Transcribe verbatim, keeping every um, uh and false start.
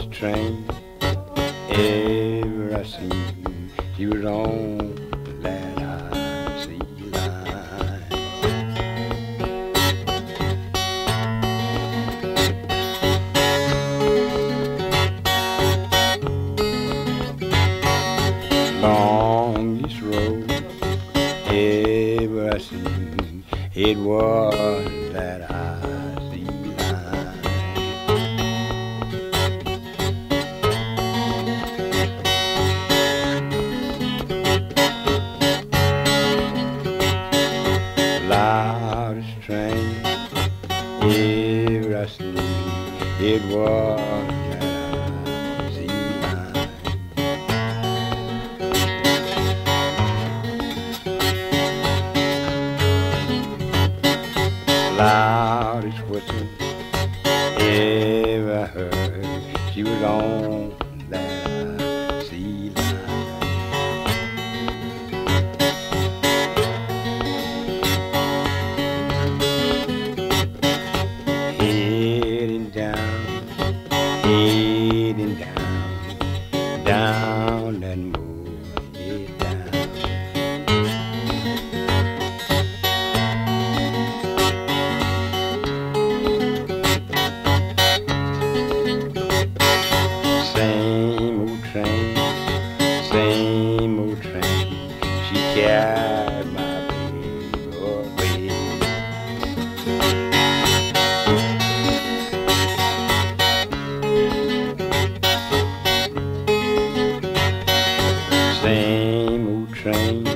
loudest train ever I seen. She was on that icy line. Longest road ever I seen, it was that icy line. Loudest train ever I seen, it was that icy line. Loudest whistle ever heard, she was on that sea line. Heading down, heading down, down that moor, head down. Same old train, same old train, she carried my baby away. Same old train,